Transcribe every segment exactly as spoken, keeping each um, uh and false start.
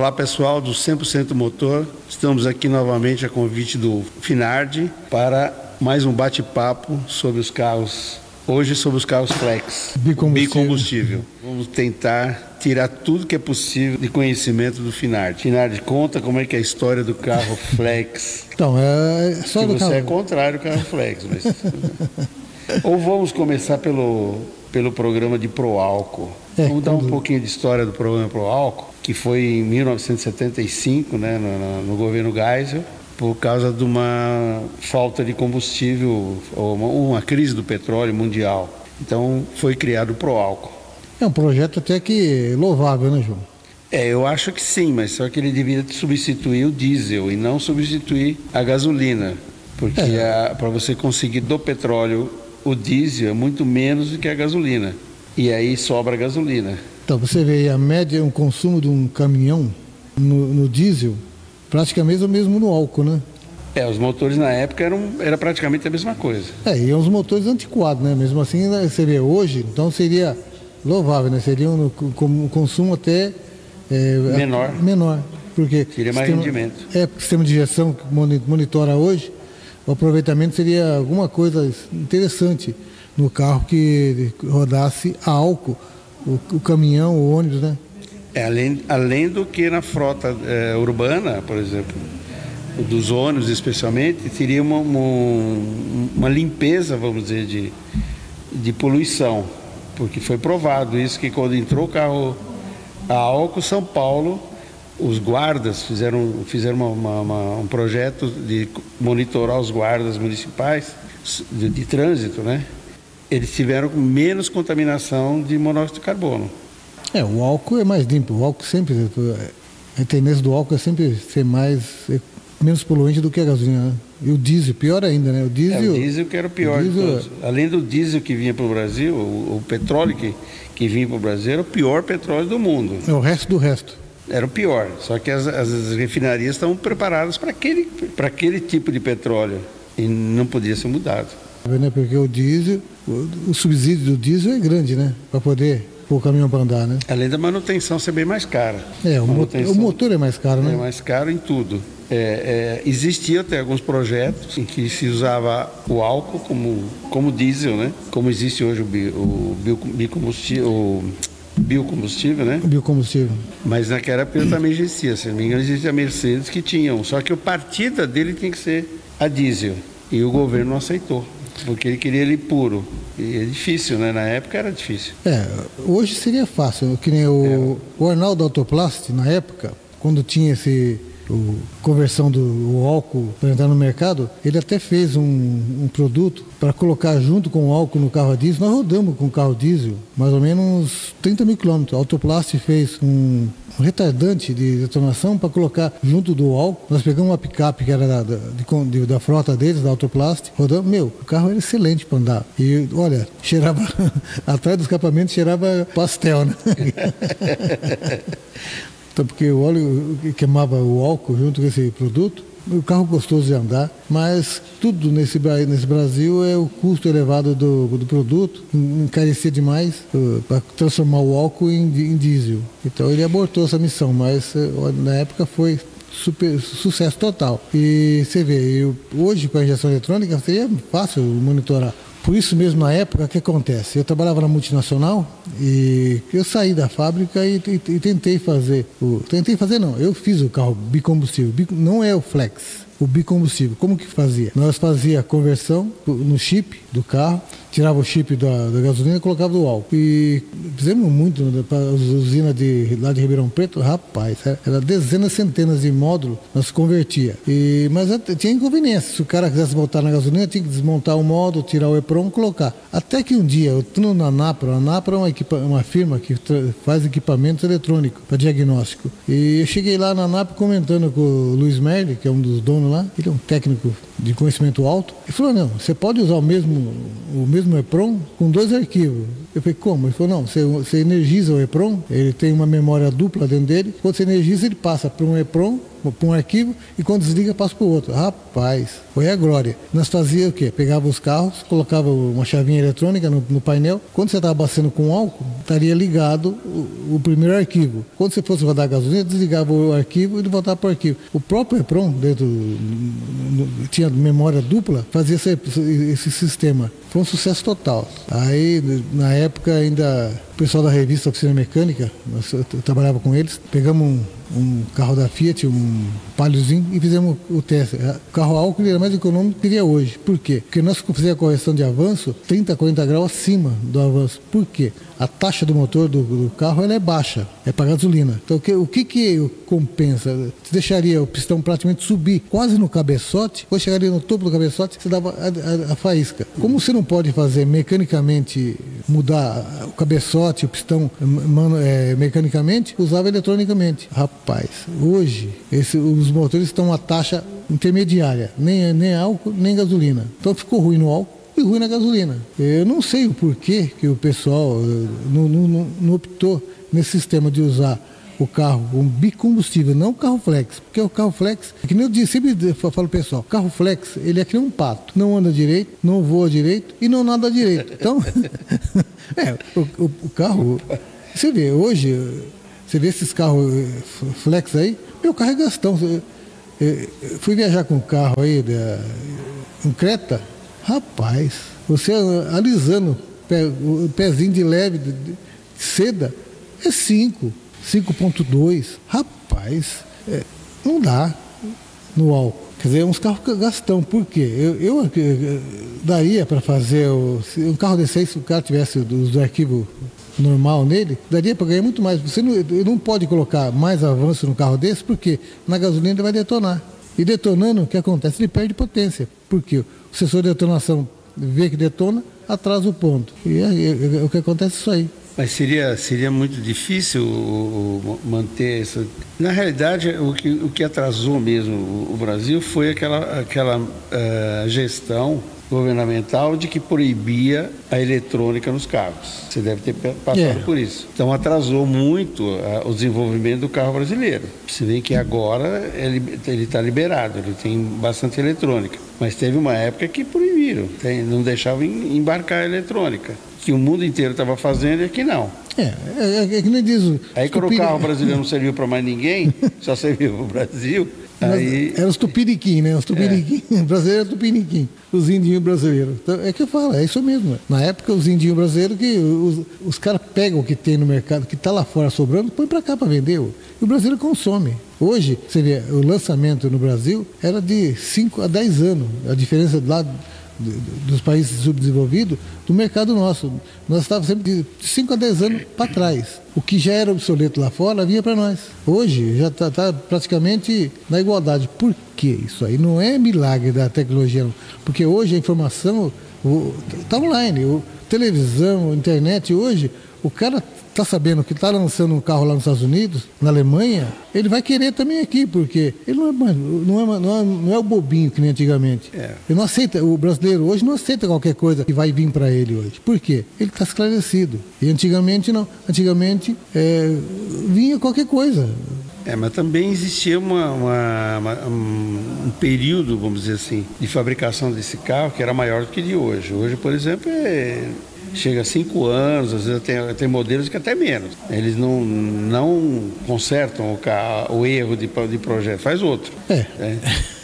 Olá pessoal do cem por cento Motor, estamos aqui novamente a convite do Finardi para mais um bate-papo sobre os carros, hoje sobre os carros flex, bicombustível. bicombustível. Vamos tentar tirar tudo que é possível de conhecimento do Finardi. Finardi, conta como é que é a história do carro flex. Então, é só que do você carro. é contrário ao carro flex, mas... Ou vamos começar pelo, pelo programa de Proálcool. É, vamos dar quando... um pouquinho de história do programa Proálcool, que foi em mil novecentos e setenta e cinco, né, no, no governo Geisel, por causa de uma falta de combustível, ou uma, uma crise do petróleo mundial. Então foi criado o Proálcool. É um projeto até que louvável, né, João? É, eu acho que sim, mas só que ele devia substituir o diesel e não substituir a gasolina. Porque é. para você conseguir do petróleo o diesel é muito menos do que a gasolina. E aí sobra a gasolina. Então, você vê a média, um consumo de um caminhão no, no diesel, praticamente o mesmo no álcool, né? É, os motores na época eram era praticamente a mesma coisa. É, e uns motores antiquados, né? Mesmo assim, você vê hoje, então seria louvável, né? Seria um, um consumo até... É, menor. Menor. Porque teria mais sistema, rendimento. É, o sistema de injeção que monitora hoje, o aproveitamento seria alguma coisa interessante no carro que rodasse a álcool, o, o caminhão, o ônibus, né? É, além, além do que na frota é, urbana, por exemplo, dos ônibus especialmente, teria uma, uma, uma limpeza, vamos dizer, de, de poluição. Porque foi provado isso, que quando entrou o carro a álcool, São Paulo, os guardas fizeram, fizeram uma, uma, uma, um projeto de monitorar os guardas municipais de, de trânsito, né? Eles tiveram menos contaminação de monóxido de carbono. É, o álcool é mais limpo. O álcool sempre, a tendência do álcool é sempre ser mais, é menos poluente do que a gasolina, né? E o diesel, pior ainda, né? O diesel, é, o diesel que era o pior. O diesel, de todos. Além do diesel que vinha para o Brasil, o, o petróleo que, que vinha para o Brasil era o pior petróleo do mundo. É o resto do resto. Era o pior, só que as, as refinarias estão preparadas para aquele, para aquele tipo de petróleo e não podia ser mudado. Porque o diesel, o, o subsídio do diesel é grande, né? Para poder pôr o caminhão para andar, né? Além da manutenção ser bem mais cara. É, o, motor, o motor é mais caro, né? É mais caro em tudo. É, é, existia até alguns projetos em que se usava o álcool como, como diesel, né? Como existe hoje o, bi, o biocombustível, o biocombustível, né? Biocombustível. Mas naquela época também existia, se não me engano, existia a Mercedes que tinham, só que a partida dele tinha que ser a diesel. E o governo não aceitou, porque ele queria ele puro. E é difícil, né? Na época era difícil. É, hoje seria fácil, que nem o, é. o Arnaldo Autoplast, na época, quando tinha esse... O, conversão do o álcool para entrar no mercado, ele até fez um, um produto para colocar junto com o álcool no carro a diesel. Nós rodamos com o carro diesel mais ou menos trinta mil quilômetros. A Autoplast fez um, um retardante de detonação para colocar junto do álcool. Nós pegamos uma picape que era da, da, de, da frota deles, da Autoplast, rodamos. Meu, o carro era excelente para andar. E olha, cheirava, atrás do escapamento cheirava pastel, né? Então, porque o óleo queimava o álcool junto com esse produto, o carro gostoso de andar, mas tudo nesse, nesse Brasil é o custo elevado do, do produto, encarecia demais uh, para transformar o álcool em, em diesel. Então ele abortou essa missão, mas uh, na época foi super, sucesso total. E você vê, eu, hoje com a injeção eletrônica seria fácil monitorar. Por isso mesmo, na época, o que acontece? Eu trabalhava na multinacional e eu saí da fábrica e, e, e tentei fazer, o, tentei fazer não, eu fiz o carro bicombustível, bico, não é o flex, o bicombustível. Como que fazia? Nós fazia a conversão no chip do carro, tirava o chip da, da gasolina e colocava do álcool. E fizemos muito para as usinas de, lá de Ribeirão Preto, rapaz, era, era dezenas, centenas de módulos, nós convertia. E, mas tinha inconveniência, se o cara quisesse voltar na gasolina, tinha que desmontar o módulo, tirar o EPROM e colocar. Até que um dia, eu estou na Napra, a Napra é uma, equipa, uma firma que faz equipamentos eletrônicos para diagnóstico. E eu cheguei lá na Napra comentando com o Luiz Merli, que é um dos donos lá, ele é um técnico de conhecimento alto, e falou, não, você pode usar o mesmo, o mesmo EPROM com dois arquivos. Eu falei, como? Ele falou, não, você, você energiza o EPROM, ele tem uma memória dupla dentro dele, quando você energiza ele passa para um EPROM, para um arquivo e quando desliga passa para o outro. Rapaz, foi a glória. Nós fazíamos o quê? Pegava os carros, colocava uma chavinha eletrônica no, no painel. Quando você estava abastecendo com álcool, estaria ligado o, o primeiro arquivo. Quando você fosse rodar a gasolina, desligava o arquivo e ele voltava para o arquivo. O próprio EPROM, dentro, no, tinha memória dupla, fazia esse, esse sistema. Foi um sucesso total. Aí, na época, ainda o pessoal da revista Oficina Mecânica, nós, eu trabalhava com eles, pegamos um, um carro da Fiat, um Paliozinho, e fizemos o teste. O carro álcool era mais econômico que ele é hoje. Por quê? Porque nós fizemos a correção de avanço trinta, quarenta graus acima do avanço. Por quê? A taxa do motor do, do carro ela é baixa, é para gasolina. Então, o que, o que que compensa? Você deixaria o pistão praticamente subir quase no cabeçote, ou chegaria no topo do cabeçote, você dava a, a, a faísca. Como você não pode fazer mecanicamente, mudar o cabeçote, o pistão mano, é, mecanicamente, usava eletronicamente. Rapaz, hoje esse, os motores estão a taxa intermediária, nem, nem álcool, nem gasolina. Então ficou ruim no álcool e ruim na gasolina. Eu não sei o porquê que o pessoal não, não, não optou nesse sistema de usar o carro com bicombustível, não o carro flex, porque o carro flex, que nem eu disse, sempre falo pro pessoal, o carro flex, ele é que nem um pato, não anda direito, não voa direito e não nada direito. Então, é, o, o, o carro, você vê, hoje, você vê esses carros flex aí, meu carro é gastão. Eu, eu fui viajar com um carro aí, um Creta, rapaz, você alisando o pezinho de leve, de, de seda, é cinco. cinco ponto dois, rapaz, é, não dá no álcool. Quer dizer, uns carros gastão. Por quê? Eu, eu, eu daria para fazer, o, se um carro desse aí, se o cara tivesse os arquivos normal nele, daria para ganhar muito mais. Você não, não pode colocar mais avanço no carro desse, porque na gasolina ele vai detonar. E detonando, o que acontece? Ele perde potência. Porque o sensor de detonação vê que detona, atrasa o ponto. E é, é, é o que acontece isso aí. Mas seria, seria muito difícil o, o manter isso. Na realidade, o que, o que atrasou mesmo o, o Brasil foi aquela, aquela uh, gestão governamental de que proibia a eletrônica nos carros. Você deve ter passado yeah. por isso. Então atrasou muito uh, o desenvolvimento do carro brasileiro. Você vê que agora ele está liberado, ele tem bastante eletrônica. Mas teve uma época que proibiram, tem, não deixavam embarcar a eletrônica. Que o mundo inteiro estava fazendo e aqui não. É, é, é que nem diz o... Aí quando o carro brasileiro não serviu para mais ninguém, só serviu para o Brasil, aí... Era os tupiniquim, né? Os tupiniquim, é. O brasileiro era tupiniquim, os indinhos brasileiros. Então, é que eu falo, é isso mesmo. Na época, os indinhos brasileiros, que os, os caras pegam o que tem no mercado, que está lá fora sobrando, põe para cá para vender. E o brasileiro consome. Hoje, você vê, o lançamento no Brasil era de cinco a dez anos. A diferença lá dos países subdesenvolvidos, do mercado nosso. Nós estávamos sempre de cinco a dez anos para trás. O que já era obsoleto lá fora vinha para nós. Hoje já está tá praticamente na igualdade. Por quê? Isso aí não é milagre da tecnologia, não. Porque hoje a informação está online. O, televisão, internet, hoje, o cara está sabendo que está lançando um carro lá nos Estados Unidos, na Alemanha, ele vai querer também aqui, porque ele não é, não é, não é, não é o bobinho que nem antigamente. É. Ele não aceita, o brasileiro hoje não aceita qualquer coisa que vai vir para ele hoje. Por quê? Ele está esclarecido. E antigamente não. Antigamente é, vinha qualquer coisa. É, mas também existia uma, uma, uma, um período, vamos dizer assim, de fabricação desse carro que era maior do que de hoje. Hoje, por exemplo, é... chega a cinco anos, às vezes tem, tem modelos que até menos. Eles não, não consertam o, carro, o erro de, de projeto, faz outro. É. É.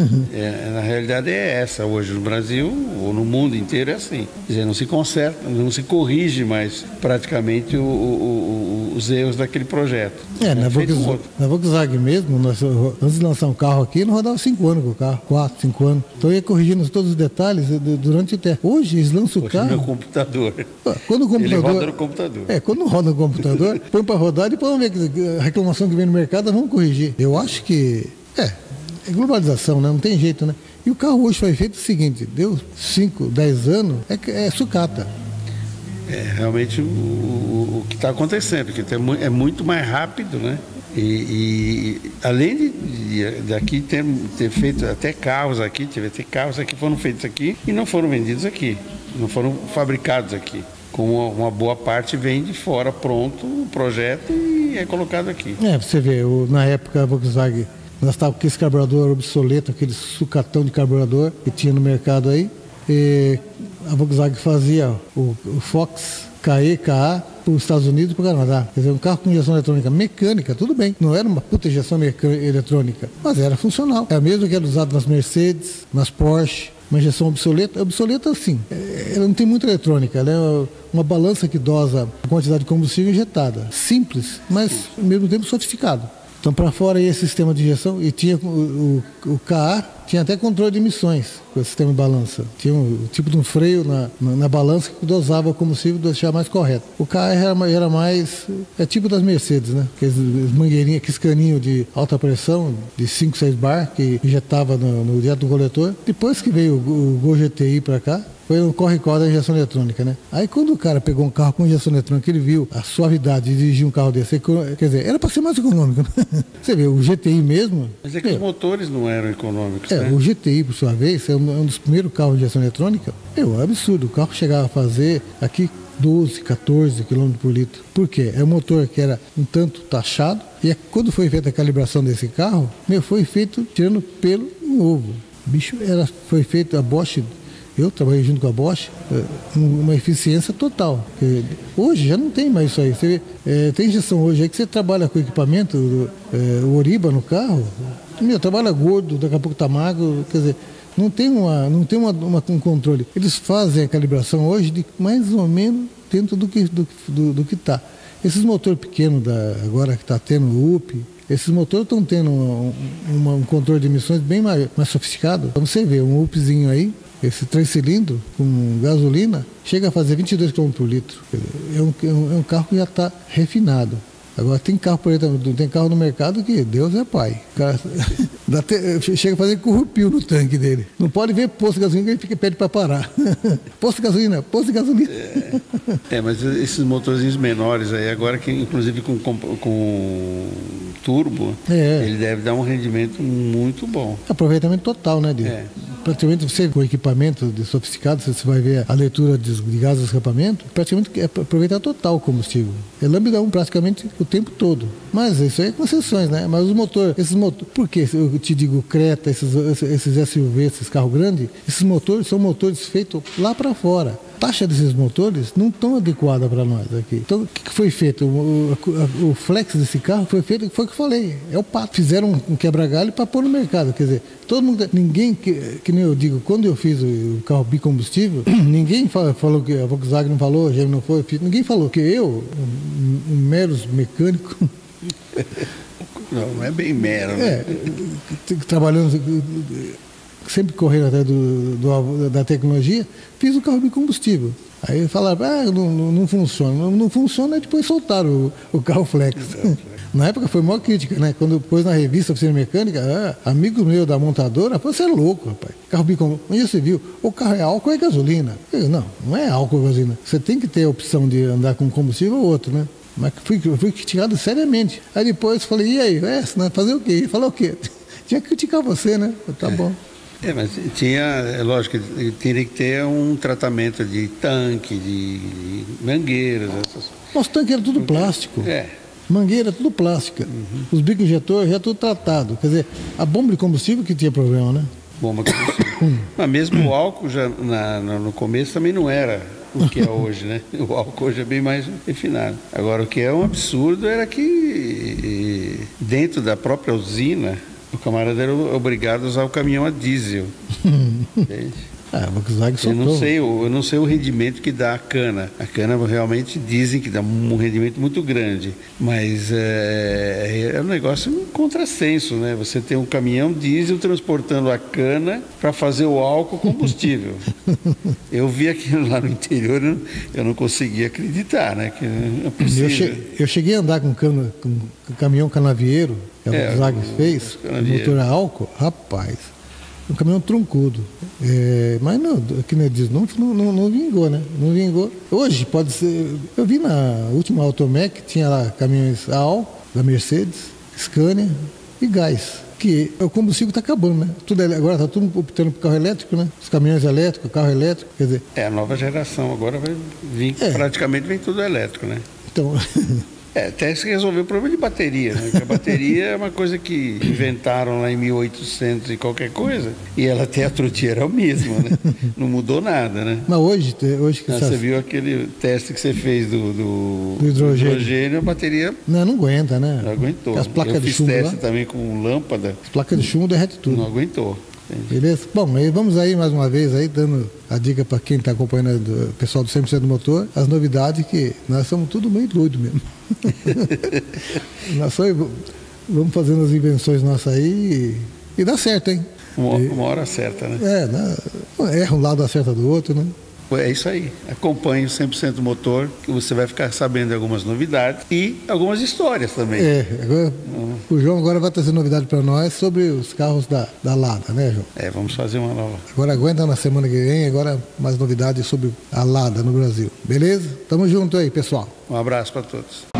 É, na realidade é essa. Hoje no Brasil, ou no mundo inteiro é assim. Quer dizer, não se conserta, não se corrige mais praticamente o, o, o, os erros daquele projeto. É, é na, Volkswagen, na Volkswagen mesmo, nós, antes de lançar um carro aqui, não rodava cinco anos com o carro, quatro, cinco anos. Então eu ia corrigindo todos os detalhes durante o tempo. Hoje eles lançam o carro... no computador. Quando o computador, ele roda no computador. É, quando roda no computador, põe para rodar e depois vamos ver que a reclamação que vem no mercado, vamos corrigir. Eu acho que, é, é globalização, né? Não tem jeito, né? E o carro hoje foi feito o seguinte, deu cinco, dez anos, é, é sucata. É realmente o, o, o que está acontecendo, que é muito mais rápido, né? E, e além de, de, de aqui ter, ter feito até carros aqui, teve até carros aqui que foram feitos aqui e não foram vendidos aqui, não foram fabricados aqui. Com uma boa parte vem de fora pronto o projeto e é colocado aqui. É, você vê, o, na época a Volkswagen Nós estávamos com esse carburador obsoleto, aquele sucatão de carburador que tinha no mercado aí. E a Volkswagen fazia o, o Fox K E, K A para os Estados Unidos e para o Canadá. Quer dizer, um carro com injeção eletrônica mecânica, tudo bem. Não era uma puta injeção eletrônica, mas era funcional. É a mesma que era usada nas Mercedes, nas Porsche. Uma injeção obsoleta, obsoleta sim, ela não tem muita eletrônica, ela é uma balança que dosa a quantidade de combustível injetada. Simples, mas ao mesmo tempo sofisticado. Então, para fora aí esse sistema de injeção, e tinha o, o, o K A, tinha até controle de emissões com o sistema de balança. Tinha um tipo de um freio na, na, na balança que dosava o combustível e deixava mais correto. O K A era, era mais, é tipo das Mercedes, né? Aqueles mangueirinhos, aqueles caninhos de alta pressão, de cinco, seis bar, que injetava no, no direto do coletor. Depois que veio o, o Gol G T I para cá, foi um corre-corre da injeção eletrônica, né? Aí quando o cara pegou um carro com injeção eletrônica, ele viu a suavidade de dirigir um carro desse, quer dizer, era para ser mais econômico, né? Você vê, o G T I mesmo... Mas é que é, os motores não eram econômicos, é, né? O G T I, por sua vez, é um, um dos primeiros carros de injeção eletrônica. É um absurdo, o carro chegava a fazer aqui doze, quatorze quilômetros por litro. Por quê? É um motor que era um tanto taxado, e é, quando foi feita a calibração desse carro, meu, foi feito tirando pelo no ovo. O bicho era, foi feito, a Bosch... Eu trabalhei junto com a Bosch, uma eficiência total. Hoje já não tem mais isso aí. Você vê, é, tem injeção hoje aí que você trabalha com equipamento, é, o Oriba no carro, meu, trabalha gordo, daqui a pouco tá magro, quer dizer, não tem, uma, não tem uma, uma, um controle. Eles fazem a calibração hoje de mais ou menos dentro do que do, do, do que está. Esses motores pequenos, da, agora que está tendo o U P, esses motores estão tendo um, um, um controle de emissões bem mais, mais sofisticado. Então você vê um UPzinho aí, esse três cilindros com gasolina, chega a fazer vinte e dois quilômetros por litro. É um, é um, é um carro que já está refinado. Agora tem carro por aí, tem carro no mercado que Deus é pai. O cara dá até, chega a fazer corrupio no tanque dele. Não pode ver posto de gasolina que ele fica pede para parar. Posto de gasolina, posto de gasolina. É, é, mas esses motorzinhos menores aí, agora que inclusive com, com, com turbo, é. Ele deve dar um rendimento muito bom. Aproveitamento total, né, Dil? É. Praticamente você com equipamento de sofisticado, você vai ver a leitura de, de gás de escapamento, praticamente é aproveitar total o combustível. É lambda um praticamente o tempo todo. Mas isso aí é concessões, né? Mas os motores, esses motores, por que eu te digo Creta, esses, esses S U V, esses carros grandes, esses motores são motores feitos lá para fora. A taxa desses motores não estão adequada para nós aqui. Então, o que, que foi feito? O, o, o flex desse carro foi feito, foi o que eu falei, é o pato. Fizeram um, um quebra-galho para pôr no mercado. Quer dizer, todo mundo, ninguém, que, que nem eu digo, quando eu fiz o, o carro bicombustível, ninguém fala, falou que a Volkswagen não falou, a G M não foi, ninguém falou que eu, um, um mero mecânico... Não, não é bem mero, né? É, trabalhando... sempre correndo atrás do, do, da tecnologia, fiz o carro bicombustível. Aí falaram, ah, não, não, não funciona. Não, não funciona, e depois soltaram o, o carro flex. Na época foi a maior crítica, né? Quando pôs na revista Oficina Mecânica, ah, amigos meus da montadora, você é louco, rapaz. Carro bicombustível. Onde você viu? O carro é álcool ou é gasolina? Eu digo, não, não é álcool ou gasolina. Você tem que ter a opção de andar com combustível ou outro, né? Mas fui, fui criticado seriamente. Aí depois falei, e aí? É, fazer o quê? Ele falou o quê? Tinha que criticar você, né? Eu, tá bom. É, mas tinha, é lógico, teria que ter um tratamento de tanque, de, de mangueiras. Essas... Nosso tanque era tudo plástico. É. Mangueira, tudo plástica. Uhum. Os bicos injetores já tudo tratado. Quer dizer, a bomba de combustível que tinha problema, né? Bomba de combustível. Mas mesmo o álcool, já na, no começo, também não era o que é hoje, né? O álcool hoje é bem mais refinado. Agora, o que é um absurdo era que dentro da própria usina, o camarada era obrigado a usar o caminhão a diesel. Entende? Ah, a Volkswagen soltou. Eu não sei, eu não sei o rendimento que dá a cana. A cana realmente dizem que dá um rendimento muito grande, mas é, é um negócio um contrassenso, né? Você tem um caminhão diesel transportando a cana para fazer o álcool combustível. Eu vi aquilo lá no interior, eu não, eu não conseguia acreditar, né? Que não é possível. Eu, che, eu cheguei a andar com, cana, com, com caminhão canavieiro que a é, Volkswagen fez, o motor a álcool, rapaz. Um caminhão truncudo. É, mas não, aqui não, não, não, não vingou, né? Não vingou. Hoje pode ser. Eu vi na última Automec, tinha lá caminhões a álcool, da Mercedes, Scania e gás. Que o combustível está acabando, né? Tudo, agora está tudo optando por carro elétrico, né? Os caminhões elétricos, carro elétrico, quer dizer. É, a nova geração agora vai vir, é. praticamente vem tudo elétrico, né? Então, É, até se resolveu o problema de bateria, né? Porque a bateria é uma coisa que inventaram lá em mil e oitocentos e qualquer coisa, e ela até a trotia era a mesma, né? Não mudou nada, né? Mas hoje, hoje que ah, você viu aquele teste que você fez do, do, do hidrogênio. do hidrogênio, a bateria não, não aguenta, né? Não aguentou. As placas Eu de fiz chumbo teste lá, também com lâmpada. As placas de chumbo derrete tudo. Não aguentou. Beleza? Bom, aí vamos aí mais uma vez aí dando a dica para quem está acompanhando o pessoal do cem por cento do motor, as novidades que nós somos tudo meio doido mesmo. Nós só vamos fazendo as invenções nossas aí e, e dá certo, hein? Uma, e, uma hora certa, né? É, né? Erra um lado, acerta do outro, né? É isso aí. Acompanhe o cem por cento Motor, que você vai ficar sabendo de algumas novidades e algumas histórias também. É, agora, uhum. O João agora vai trazer novidade para nós sobre os carros da, da Lada, né, João? É, vamos fazer uma nova. Agora aguenta na semana que vem, agora mais novidades sobre a Lada no Brasil. Beleza? Tamo junto aí, pessoal. Um abraço para todos.